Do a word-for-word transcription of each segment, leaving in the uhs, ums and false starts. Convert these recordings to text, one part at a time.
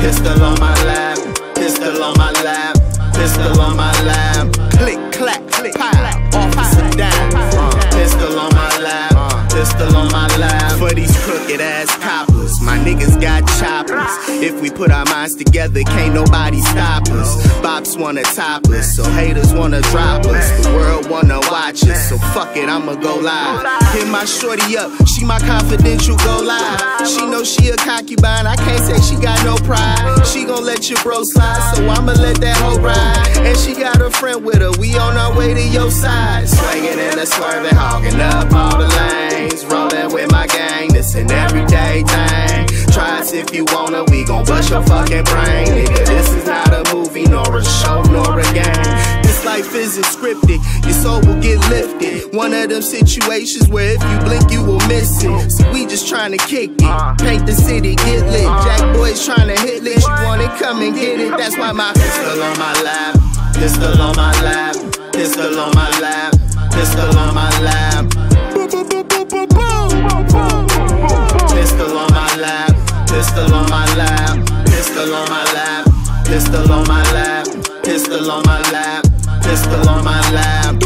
Pistol on my lap, pistol on my lap, pistol on my lap. Click, clack, click, pow, officer down. Uh, pistol on my lap, pistol on my lap. For these crooked ass coppers, my niggas got choppers. If we put our minds together, can't nobody stop us. Bops wanna top us, so haters wanna drop us. The world wanna watch us, so fuck it, I'ma go live. Hit my shorty up, she my confidential, go live. She know she a concubine, I can't say she got no pride. She gon' let your bro slide, so I'ma let that hoe ride. And she got a friend with her, we on our way to your side. Swinging and a swerving, hogging up all the lanes. Rolling with my gang, this an everyday thing. Try us if you wanna, we gon' bust your fucking brain. Nigga, this is not a movie, nor a show, nor a game. This life isn't scripted, your soul will get lifted. One of them situations where if you blink, you will miss it. See, we just trying to kick it, paint the city, get lit. Jack boys trying to hit lit, you want it, come and get it. That's why my pistol on my lap, pistol on my lap, pistol on my lap, pistol on my lap. Pistol on my lap, pistol on my lap, pistol on my lap, pistol on my lap, pistol on my lap, pistol on my lap,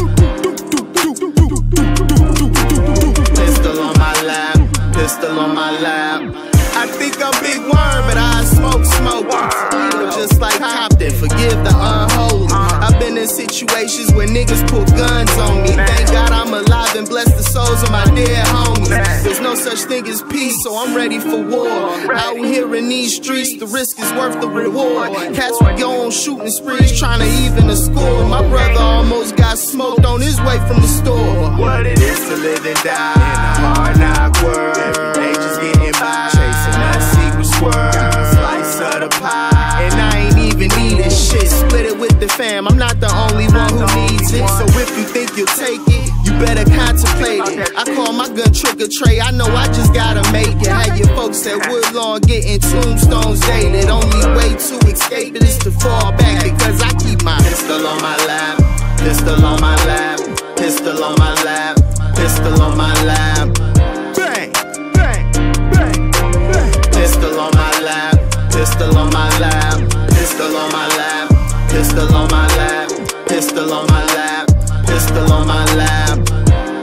pistol on my lap, pistol on my lap. I think I'm Big Worm, but I smoke smoke. Just like Compton, forgive the unholy. I've been in situations where niggas pull guns on me. Thank God I'm alive and bless the souls of my dead homies. There's no such thing as peace, so I'm ready for war. Out here in these streets, the risk is worth the reward. Cats will go on shooting sprees, trying to even the score. My brother almost got smoked on his way from the store. What it is to live and die in a hard knock world. Every day just getting by, chasing that secret squirrel, slice of the pie. And I ain't even need this shit, split it with the fam, I'm not the only one who needs it. So if you think you'll take it, you better contemplate it. I call my gun trick or tray, I know I just gotta make it. Have your folks at Woodlawn getting tombstones dated. Only way to escape it is to fall back, because I keep my pistol on my lap, pistol on my lap, pistol on my lap, pistol on my lap. Bang, bang, bang, bang. Pistol on my lap, pistol on my lap, pistol on my lap, pistol on my lap, pistol on my lap, pistol on my lap.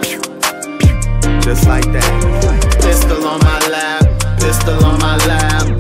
Just like that. Pistol on my lap, pistol on my lap.